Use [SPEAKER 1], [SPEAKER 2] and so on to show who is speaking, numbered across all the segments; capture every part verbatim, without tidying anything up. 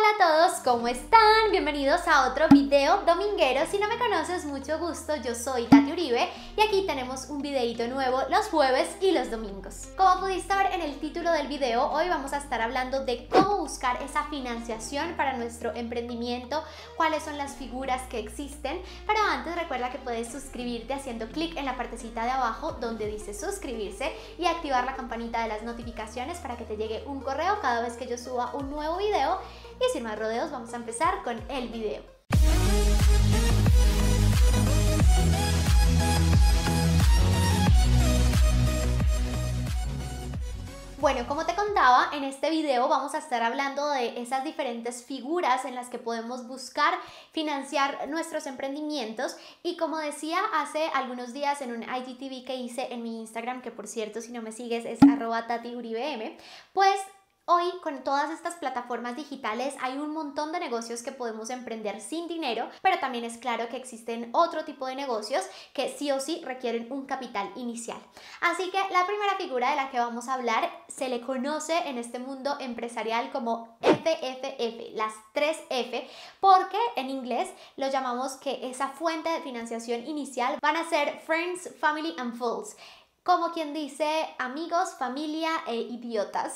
[SPEAKER 1] Hola a todos, ¿cómo están? Bienvenidos a otro video dominguero. Si no me conoces, mucho gusto, yo soy Tati Uribe y aquí tenemos un videito nuevo los jueves y los domingos. Como pudiste ver en el título del video, hoy vamos a estar hablando de cómo buscar esa financiación para nuestro emprendimiento, cuáles son las figuras que existen, pero antes recuerda que puedes suscribirte haciendo clic en la partecita de abajo donde dice suscribirse y activar la campanita de las notificaciones para que te llegue un correo cada vez que yo suba un nuevo video. Y sin más rodeos, vamos a empezar con el video. Bueno, como te contaba, en este video vamos a estar hablando de esas diferentes figuras en las que podemos buscar financiar nuestros emprendimientos y como decía hace algunos días en un I G T V que hice en mi Instagram, que por cierto si no me sigues es arroba tati uribe m, pues hoy, con todas estas plataformas digitales, hay un montón de negocios que podemos emprender sin dinero, pero también es claro que existen otro tipo de negocios que sí o sí requieren un capital inicial. Así que la primera figura de la que vamos a hablar se le conoce en este mundo empresarial como F F F, las tres F, porque en inglés lo llamamos que esa fuente de financiación inicial van a ser Friends, Family and Fools. Como quien dice, amigos, familia e idiotas.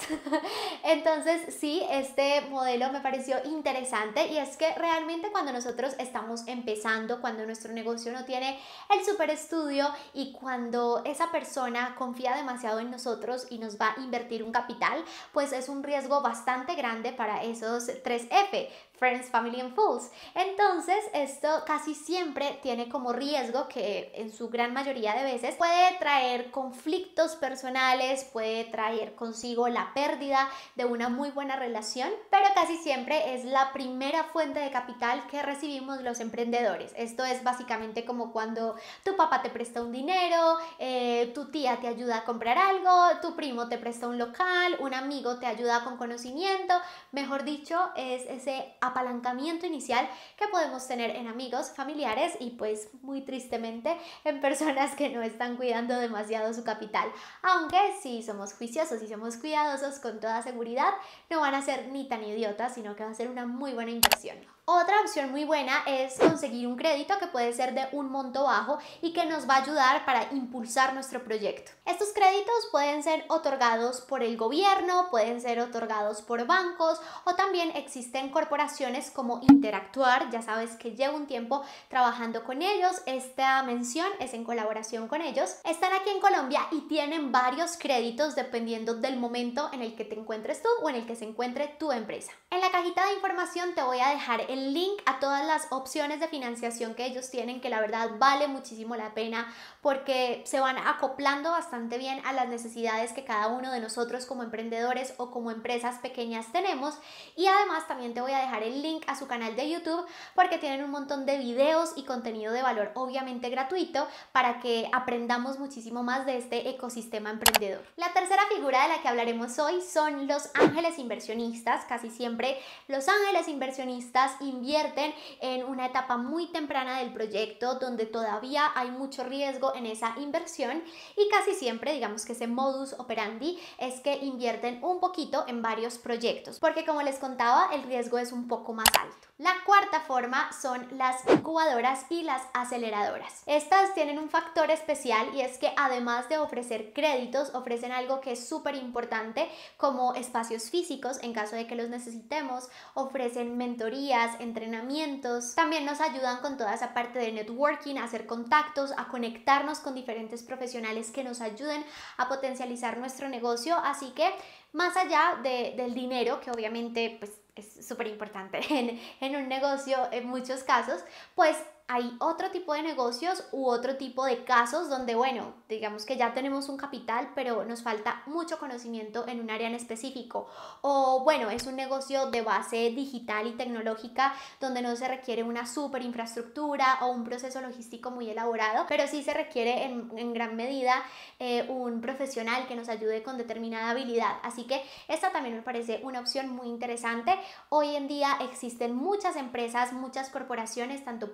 [SPEAKER 1] Entonces sí, este modelo me pareció interesante y es que realmente cuando nosotros estamos empezando, cuando nuestro negocio no tiene el super estudio y cuando esa persona confía demasiado en nosotros y nos va a invertir un capital, pues es un riesgo bastante grande para esos tres F, Friends, Family and Fools. Entonces esto casi siempre tiene como riesgo que en su gran mayoría de veces puede traer conflictos personales, puede traer consigo la pérdida de una muy buena relación, pero casi siempre es la primera fuente de capital que recibimos los emprendedores. Esto es básicamente como cuando tu papá te presta un dinero, eh, tu tía te ayuda a comprar algo, tu primo te presta un local, un amigo te ayuda con conocimiento, mejor dicho, es ese apalancamiento inicial que podemos tener en amigos, familiares y pues muy tristemente en personas que no están cuidando demasiado su capital, aunque si somos juiciosos y somos cuidadosos, con toda seguridad no van a ser ni tan idiotas, sino que va a ser una muy buena inversión. Otra opción muy buena es conseguir un crédito que puede ser de un monto bajo y que nos va a ayudar para impulsar nuestro proyecto. Estos créditos pueden ser otorgados por el gobierno, pueden ser otorgados por bancos o también existen corporaciones como Interactuar, ya sabes que llevo un tiempo trabajando con ellos, esta mención es en colaboración con ellos. Están aquí en Colombia y tienen varios créditos dependiendo del momento en el que te encuentres tú o en el que se encuentre tu empresa. En la cajita de información te voy a dejar el el link a todas las opciones de financiación que ellos tienen, que la verdad vale muchísimo la pena porque se van acoplando bastante bien a las necesidades que cada uno de nosotros como emprendedores o como empresas pequeñas tenemos. Y además también te voy a dejar el link a su canal de YouTube porque tienen un montón de videos y contenido de valor obviamente gratuito para que aprendamos muchísimo más de este ecosistema emprendedor. La tercera figura de la que hablaremos hoy son los ángeles inversionistas. Casi siempre los ángeles inversionistas invierten en una etapa muy temprana del proyecto donde todavía hay mucho riesgo en esa inversión y casi siempre digamos que ese modus operandi es que invierten un poquito en varios proyectos porque como les contaba el riesgo es un poco más alto. La cuarta forma son las incubadoras y las aceleradoras. Estas tienen un factor especial y es que además de ofrecer créditos ofrecen algo que es súper importante como espacios físicos en caso de que los necesitemos, ofrecen mentorías, entrenamientos, también nos ayudan con toda esa parte de networking, a hacer contactos, a conectarnos con diferentes profesionales que nos ayuden a potencializar nuestro negocio, así que más allá de, del dinero, que obviamente pues es súper importante en, en un negocio en muchos casos, pues hay otro tipo de negocios u otro tipo de casos donde, bueno, digamos que ya tenemos un capital, pero nos falta mucho conocimiento en un área en específico. O, bueno, es un negocio de base digital y tecnológica donde no se requiere una súper infraestructura o un proceso logístico muy elaborado, pero sí se requiere en, en gran medida eh, un profesional que nos ayude con determinada habilidad. Así que esta también me parece una opción muy interesante. Hoy en día existen muchas empresas, muchas corporaciones, tanto públicas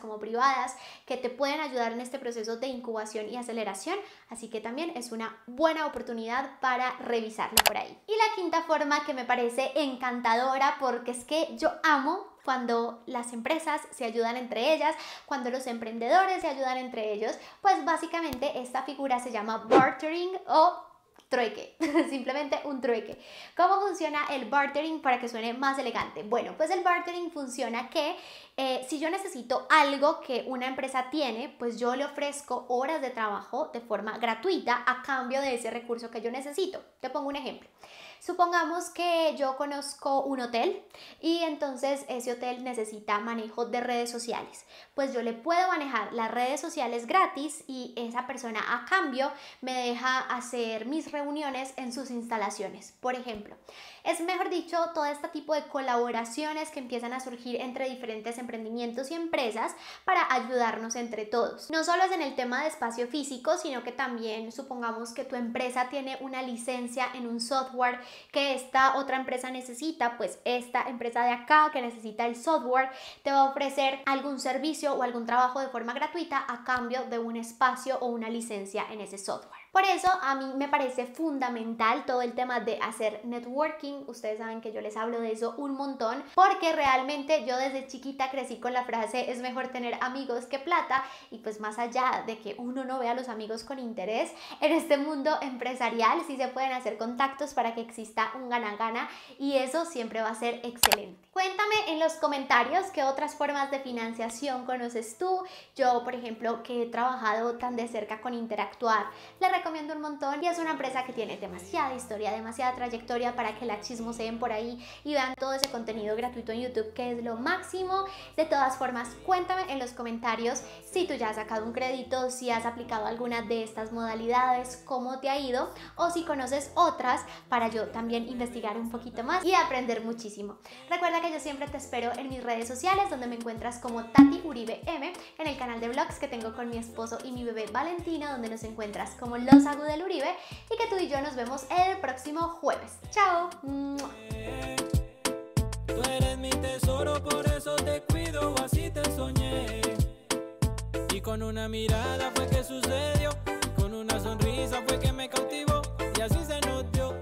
[SPEAKER 1] como privadas, que te pueden ayudar en este proceso de incubación y aceleración, así que también es una buena oportunidad para revisarlo por ahí. Y la quinta forma que me parece encantadora, porque es que yo amo cuando las empresas se ayudan entre ellas, cuando los emprendedores se ayudan entre ellos, pues básicamente esta figura se llama bartering o trueque, simplemente un trueque. ¿Cómo funciona el bartering para que suene más elegante? Bueno, pues el bartering funciona que eh, si yo necesito algo que una empresa tiene, pues yo le ofrezco horas de trabajo de forma gratuita a cambio de ese recurso que yo necesito. Te pongo un ejemplo. Supongamos que yo conozco un hotel y entonces ese hotel necesita manejo de redes sociales. Pues yo le puedo manejar las redes sociales gratis y esa persona a cambio me deja hacer mis reuniones en sus instalaciones, por ejemplo. Es mejor dicho, todo este tipo de colaboraciones que empiezan a surgir entre diferentes emprendimientos y empresas para ayudarnos entre todos. No solo es en el tema de espacio físico, sino que también supongamos que tu empresa tiene una licencia en un software que esta otra empresa necesita, pues esta empresa de acá que necesita el software te va a ofrecer algún servicio o algún trabajo de forma gratuita a cambio de un espacio o una licencia en ese software. Por eso a mí me parece fundamental todo el tema de hacer networking. Ustedes saben que yo les hablo de eso un montón, porque realmente yo desde chiquita crecí con la frase es mejor tener amigos que plata, y pues más allá de que uno no vea a los amigos con interés, en este mundo empresarial sí se pueden hacer contactos para que exista un gana-gana, y eso siempre va a ser excelente. Cuéntame en los comentarios qué otras formas de financiación conoces tú. Yo, por ejemplo, que he trabajado tan de cerca con Interactuar, le recomiendo un montón, y es una empresa que tiene demasiada historia, demasiada trayectoria para que la chismoseen por ahí y vean todo ese contenido gratuito en YouTube, que es lo máximo. De todas formas, cuéntame en los comentarios si tú ya has sacado un crédito, si has aplicado alguna de estas modalidades, cómo te ha ido, o si conoces otras para yo también investigar un poquito más y aprender muchísimo. Recuerda que yo siempre te espero en mis redes sociales, donde me encuentras como Tati Uribe M, en el canal de vlogs que tengo con mi esposo y mi bebé Valentina, donde nos encuentras como Los Agu del Uribe, y que tú y yo nos vemos el próximo jueves. ¡Chao!
[SPEAKER 2] Tú eres mi tesoro, por eso te cuido, así te soñé. Y con una mirada fue que sucedió, con una sonrisa fue que me cautivó, y así se nos dio.